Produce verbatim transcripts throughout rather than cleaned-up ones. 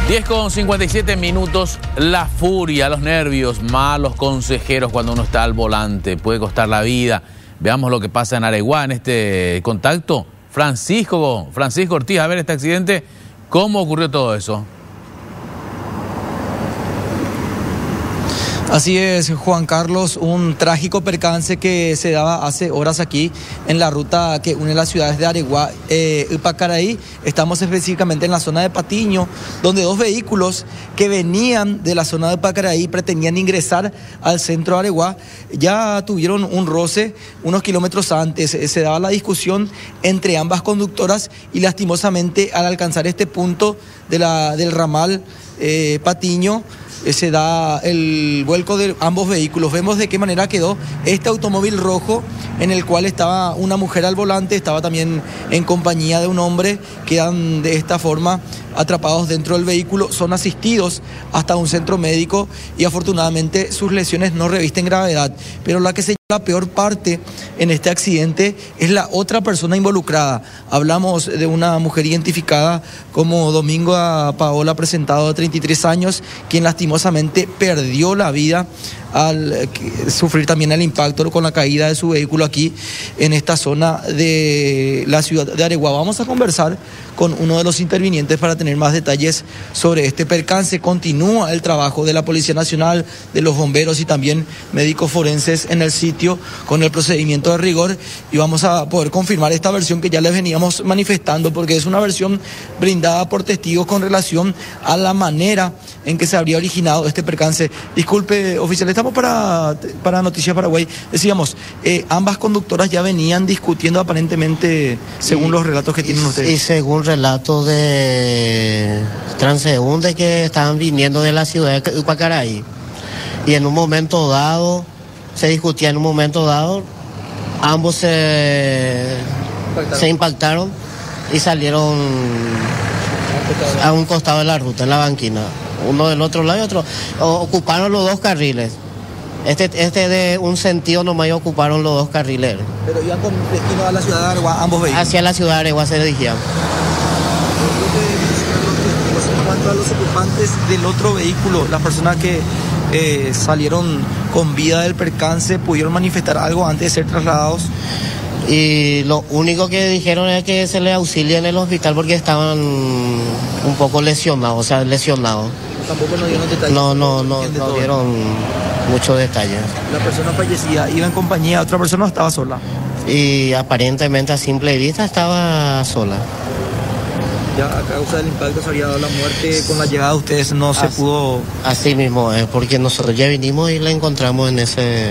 diez con cincuenta y siete minutos, la furia, los nervios, malos consejeros cuando uno está al volante, puede costar la vida. Veamos lo que pasa en Areguá en este contacto. Francisco, Francisco Ortiz, a ver este accidente, ¿cómo ocurrió todo eso? Así es, Juan Carlos, un trágico percance que se daba hace horas aquí en la ruta que une las ciudades de Areguá eh, y Pacaraí. Estamos específicamente en la zona de Patiño, donde dos vehículos que venían de la zona de Pacaraí pretendían ingresar al centro de Areguá. Ya tuvieron un roce unos kilómetros antes. Se daba la discusión entre ambas conductoras y lastimosamente al alcanzar este punto de la, del ramal eh, Patiño, se da el vuelco de ambos vehículos. Vemos de qué manera quedó este automóvil rojo en el cual estaba una mujer al volante, estaba también en compañía de un hombre. Quedan de esta forma atrapados dentro del vehículo, son asistidos hasta un centro médico y afortunadamente sus lesiones no revisten gravedad. Pero la que se la peor parte en este accidente es la otra persona involucrada. Hablamos de una mujer identificada como Domingo Paola Presentado, de treinta y tres años, quien lastimosamente perdió la vida al sufrir también el impacto con la caída de su vehículo aquí en esta zona de la ciudad de Areguá. Vamos a conversar con uno de los intervinientes para tener más detalles sobre este percance. Continúa el trabajo de la Policía Nacional, de los bomberos y también médicos forenses en el sitio con el procedimiento de rigor, y vamos a poder confirmar esta versión que ya les veníamos manifestando, porque es una versión brindada por testigos con relación a la manera en que se habría originado este percance. Disculpe, oficial, estamos para, para Noticias Paraguay. Decíamos, eh, ambas conductoras ya venían discutiendo aparentemente, según y, los relatos que tienen ustedes. Y según relatos de transeúntes que estaban viniendo de la ciudad de Pacaraí. Y en un momento dado, se discutía en un momento dado, ambos se impactaron, se impactaron y salieron a un costado de la ruta, en la banquina. Uno del otro lado y otro. Ocuparon los dos carriles. Este, este de un sentido nomás ocuparon los dos carriles. Pero iban con destino a la ciudad de Areguá, ambos vehículos. Hacia la ciudad de Areguá se dirigían. En cuanto a los ocupantes del otro vehículo, las personas que eh, salieron con vida del percance, ¿pudieron manifestar algo antes de ser trasladados? Y lo único que dijeron es que se les auxilia en el hospital porque estaban un poco lesionados, o sea, lesionados. Tampoco nos dieron detalles. No, no, no, no, no dieron muchos detalles. La persona fallecida iba en compañía de otra persona o estaba sola. Y aparentemente a simple vista estaba sola. Ya a causa del impacto se habría dado la muerte con la llegada de ustedes, no se así, pudo. Así mismo es, porque nosotros ya vinimos y la encontramos en ese.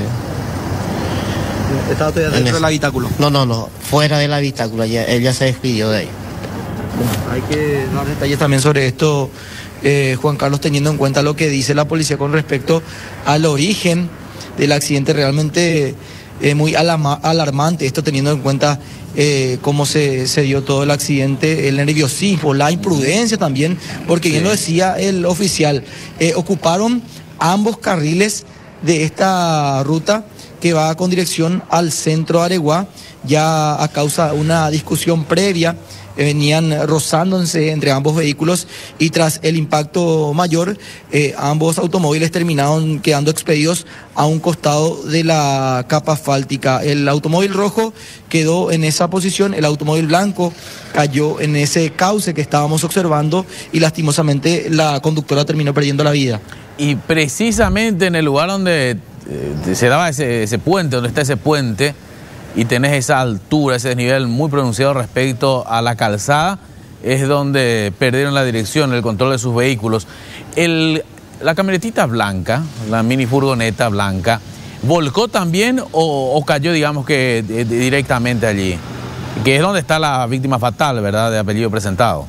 ¿Estaba todavía dentro del habitáculo? No, no, no, fuera del habitáculo, ya, ella se despidió de ahí. Bueno, hay que dar detalles también sobre esto, eh, Juan Carlos, teniendo en cuenta lo que dice la policía con respecto al origen del accidente. Realmente eh, muy alarma, alarmante esto, teniendo en cuenta eh, cómo se, se dio todo el accidente, el nerviosismo, la imprudencia también, porque sí, bien lo decía el oficial, eh, ocuparon ambos carriles de esta ruta que va con dirección al centro de Areguá, ya a causa de una discusión previa. Eh, venían rozándose entre ambos vehículos y tras el impacto mayor, eh, ambos automóviles terminaron quedando expedidos a un costado de la capa asfáltica. El automóvil rojo quedó en esa posición, el automóvil blanco cayó en ese cauce que estábamos observando y lastimosamente la conductora terminó perdiendo la vida. Y precisamente en el lugar donde eh, se daba ese, ese puente, donde está ese puente, y tenés esa altura, ese desnivel muy pronunciado respecto a la calzada, es donde perdieron la dirección, el control de sus vehículos. El, la camionetita blanca, la mini furgoneta blanca, ¿volcó también o, o cayó, digamos que de, de, directamente allí? Que es donde está la víctima fatal, ¿verdad?, de apellido Presentado.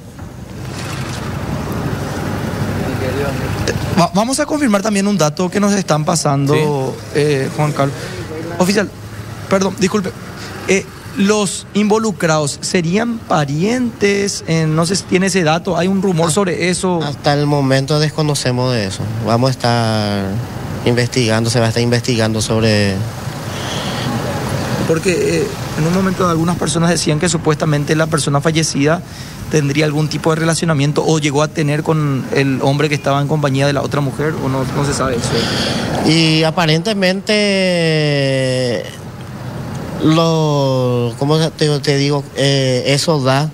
Vamos a confirmar también un dato que nos están pasando, ¿sí? eh, Juan Carlos. Oficial, perdón, disculpe. Eh, ¿Los involucrados serían parientes? Eh, no sé si tiene ese dato. ¿Hay un rumor sobre eso? Hasta el momento desconocemos de eso. Vamos a estar investigando, se va a estar investigando sobre Porque eh, en un momento algunas personas decían que supuestamente la persona fallecida tendría algún tipo de relacionamiento o llegó a tener con el hombre que estaba en compañía de la otra mujer, o no, no se sabe eso. Y aparentemente, lo, ¿cómo te, te digo? Eh, eso da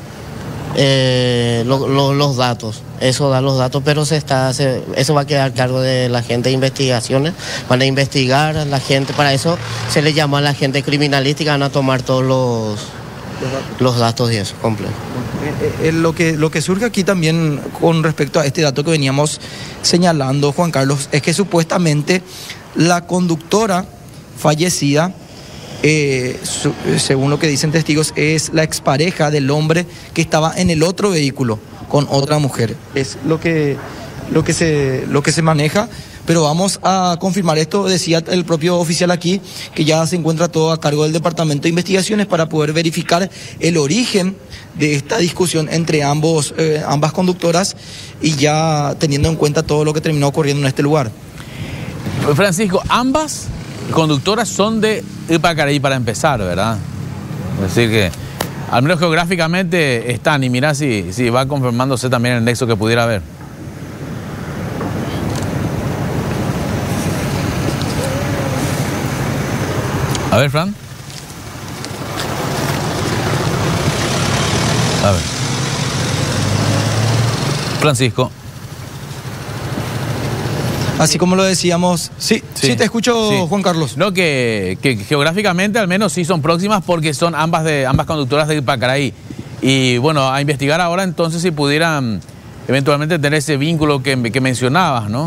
eh, lo, lo, los datos, eso da los datos, pero se está, se, eso va a quedar a cargo de la gente de investigaciones, van a investigar a la gente, para eso se le llama a la gente criminalística, van a tomar todos los, los, datos. los datos y eso, completo. Eh, eh, lo, que, lo que surge aquí también con respecto a este dato que veníamos señalando, Juan Carlos, es que supuestamente la conductora fallecida, eh, su, según lo que dicen testigos, es la expareja del hombre que estaba en el otro vehículo con otra mujer. Es lo que, lo que, se, lo que se maneja. Pero vamos a confirmar esto, decía el propio oficial aquí, que ya se encuentra todo a cargo del Departamento de Investigaciones para poder verificar el origen de esta discusión entre ambos, eh, ambas conductoras, y ya teniendo en cuenta todo lo que terminó ocurriendo en este lugar. Francisco, ambas conductoras son de Ipacaraí para empezar, ¿verdad? Es decir que, al menos geográficamente están, y mirá si, si va confirmándose también el nexo que pudiera haber. A ver, Fran. A ver. Francisco. Así como lo decíamos, sí, sí, sí te escucho, sí. Juan Carlos. No, que, que geográficamente al menos sí son próximas porque son ambas, de, ambas conductoras de Ipacaraí. Y bueno, a investigar ahora entonces si pudieran eventualmente tener ese vínculo que, que mencionabas, ¿no?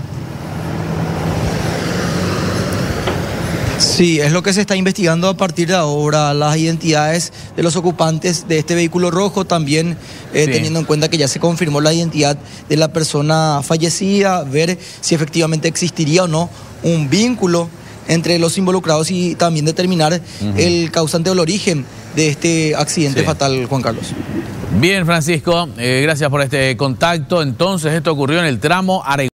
Sí, es lo que se está investigando a partir de ahora, las identidades de los ocupantes de este vehículo rojo, también eh, sí. teniendo en cuenta que ya se confirmó la identidad de la persona fallecida, ver si efectivamente existiría o no un vínculo entre los involucrados y también determinar uh-huh. el causante o el origen de este accidente sí. fatal, Juan Carlos. Bien, Francisco, eh, gracias por este contacto. Entonces, esto ocurrió en el tramo Areguá.